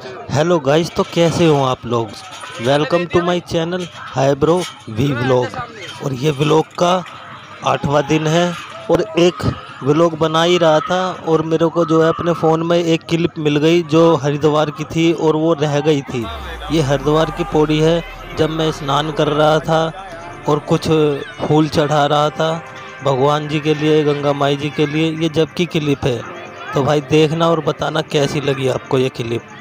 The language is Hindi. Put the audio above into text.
हेलो गाइस, तो कैसे हो आप लोग। Welcome to my channel highbrow V vlog. और ये व्लॉग का 8वां दिन है और एक व्लॉग बना ही रहा था और मेरे को जो है अपने फ़ोन में एक क्लिप मिल गई जो हरिद्वार की थी और वो रह गई थी। ये हरिद्वार की पौड़ी है जब मैं स्नान कर रहा था और कुछ फूल चढ़ा रहा था भगवान जी के लिए, गंगा माई जी के लिए। ये जब की क्लिप है, तो भाई देखना और बताना कैसी लगी आपको ये क्लिप।